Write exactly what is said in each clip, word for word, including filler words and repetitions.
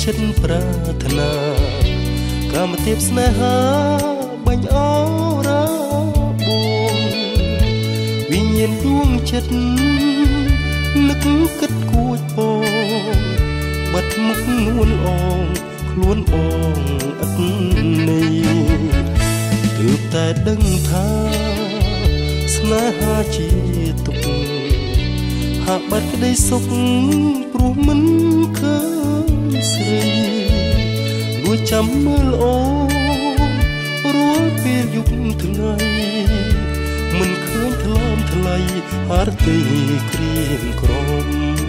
ចិត្តប្រាថ្នាកាមទេពស្នេហាបាញ់អរ៉ាបងវិញ្ញាណដួងចិត្តនឹកគិតគួចបងបាត់មុខនួនអងខ្លួនបងឥតន័យទើបតែដឹងថាស្នេហាជាទុក្ខហាក់បាត់ក្តីសុខព្រោះមិនឃើញស្រីលួចចាំមើលអូនរួលពេលយប់ថ្ងៃមិនឃើញថ្លើមថ្លៃហារទីក្រៀមក្រំ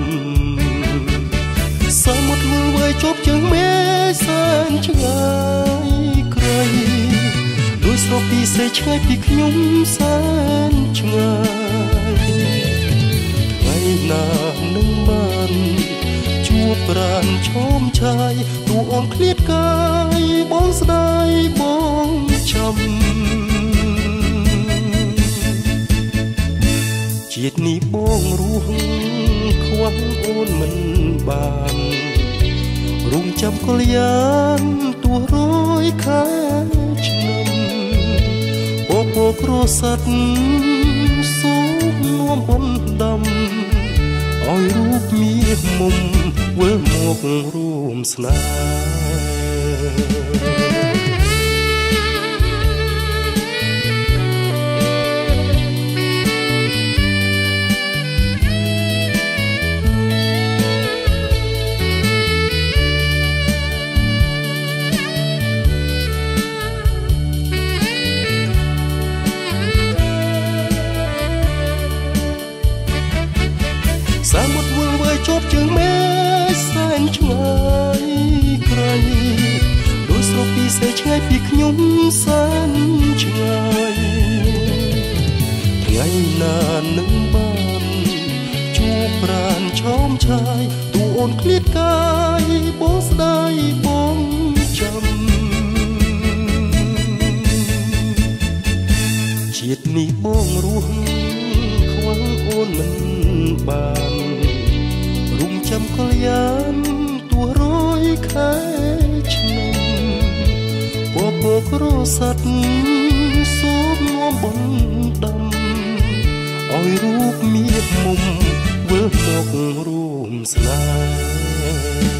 សមុទ្រវល់ជប់ជើងមេសែនឆ្ងាយក្រៃដូចស្រកពីសេឆ្ងាយពីខ្ញុំសែនឆ្ងាយថ្ងៃណានឹងបានជួបប្រានឈោមឆាយទូអូនឃ្លាតកាយបងស្ដាយបងចាំជាតិនេះបងរស់ខ្វះអូនមិនបានរំចាំកលយានទួរយខែឆ្នាំពពកក្រសាត់សូមនួមបំដំឲ្យរូបមានមុំវិលមករួមស្នេហ៍សមុទ្រវល់វាយជប់ជើងមេសែនឆ្ងាយក្រៃដូចស្រកពីសេឆ្ងាយពីខ្ញុំសែនឆ្ងាយថ្ងៃណានឹងបានជួបប្រានឈោមឆាយទូអូនឃ្លាតកាយបងស្ដាយបងចាំជាតិនេះបងរស់ខ្វះអូនមិនបានរំចាំកលយានទួរយខែឆ្នាំពពករសាត់សូមនួមបំដំឲ្យរូបមានមុំវិលមករួមស្នេហ៍